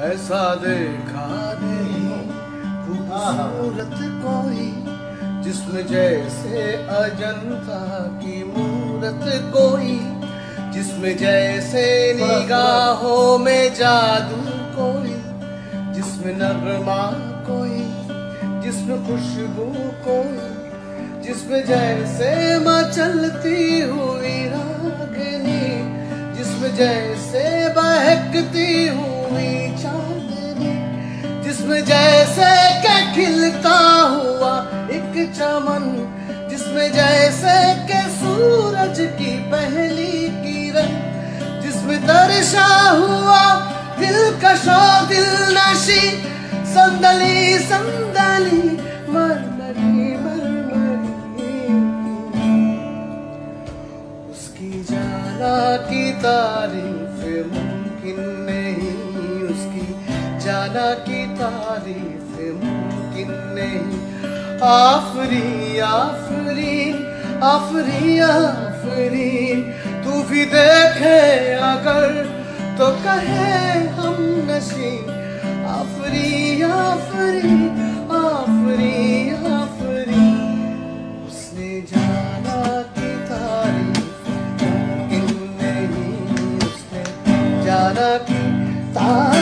ऐसा देखा नहीं खूबसूरत कोई, जिसमें जैसे अजंता की मूरत कोई, जिसमें जैसे निगाहों में जादू कोई, जिसमें नगमा कोई, जिसमें खुशबू कोई, जिसमें जैसे मचलती हुई रागनी, जिसमें जैसे बहकती हुई चांदनी, जिसमें जैसे के खिलता हुआ एक चमन, जिसमें जैसे के सूरज की पहली किरण, जिसमें दर्शा हुआ दिलकशो दिलनशी, संदली संदली मरमरी मरमरी। उसकी जाना की तारीफ मुमकिन नहीं, उसकी जाना की तारीफ मुमकिन नहीं। आफरीन आफरीन आफरीन आफरीन, तू भी देखे अगर तो कहे हम नशी। आफरीन आफरीन आफरीन आफरीन, उसने जाना की तारीफ मुमकिन नहीं, उसने जाना की तारीफ